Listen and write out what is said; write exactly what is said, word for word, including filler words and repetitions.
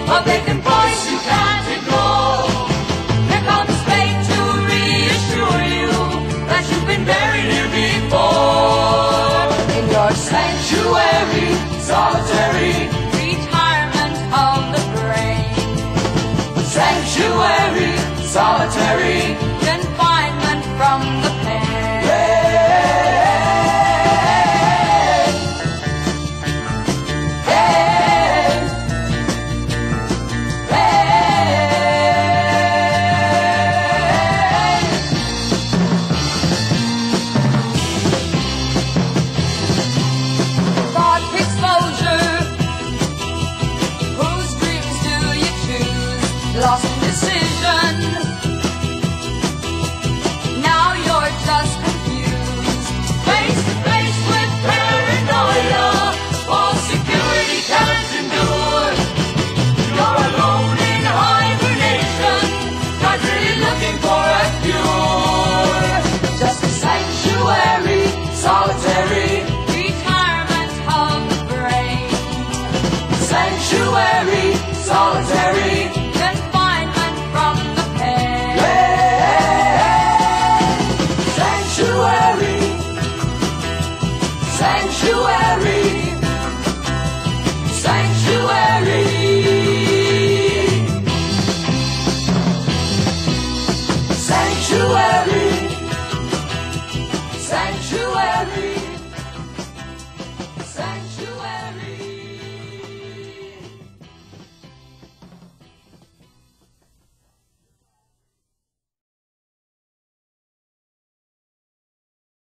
a vacant voice you can't ignore. Here comes fate to reassure you that you've been buried here before. In your sanctuary, solitary retirement of the brain. Sanctuary, solitary confinement from the pain. Lost decision. Now you're just confused. Face to face with paranoia. False security can't endure. You're alone in hibernation. Not really looking for a cure. Just a sanctuary, solitary retirement of the brain. Sanctuary, solitary